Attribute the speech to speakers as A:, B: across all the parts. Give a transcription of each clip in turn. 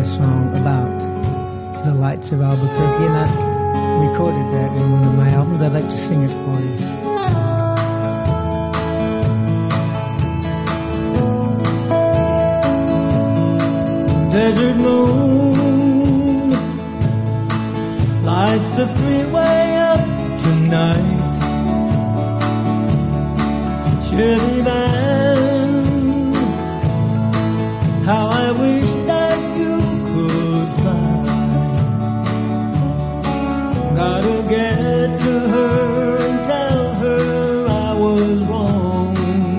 A: a song about the lights of Albuquerque, and I recorded that in one of my albums. I'd like to sing it for you. Desert moon lights the freeway up tonight. Chilly man, how I wish that you could fly. Gotta get to her and tell her I was wrong,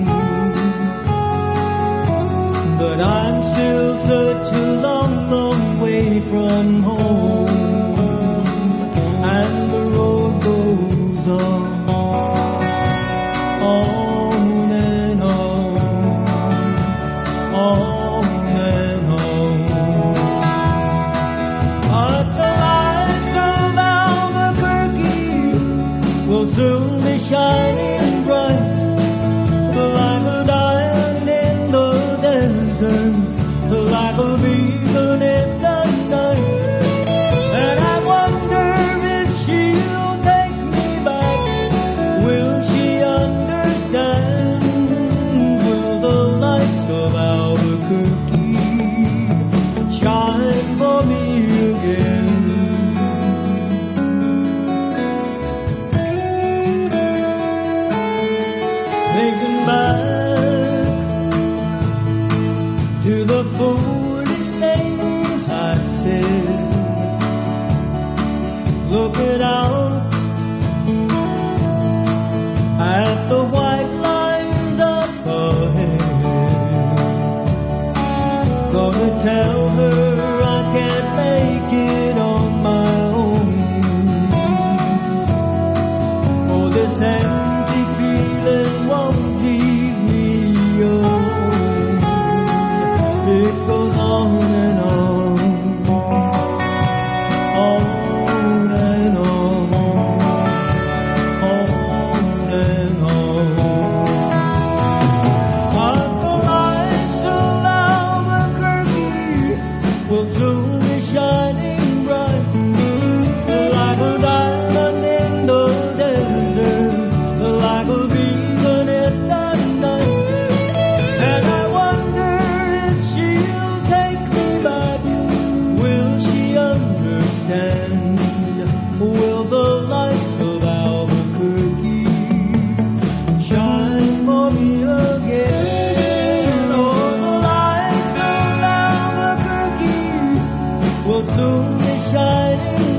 A: but I'm still such a long, long way from home, and the road goes on and on, on and on. But the lights of Albuquerque will soon be shining bright, like a diamond in the desert, like a beacon in the night. And I wonder if she'll take me back. Will she understand? Will the lights of Albuquerque shine for me again? Thinking back to the foolish things I said, looking out at the white lines up ahead. Gonna tell her I can't make it on my own. Oh, this empty feeling won't leave me alone. It goes on and on, on and on, on and on. But the lights of Albuquerque will soon be shining bright, like a diamond in the desert, like a beacon in the night. And I wonder if she'll take me back. Will she understand? Will the lights of Albuquerque shine for me again? Oh, the lights of Albuquerque will soon be shining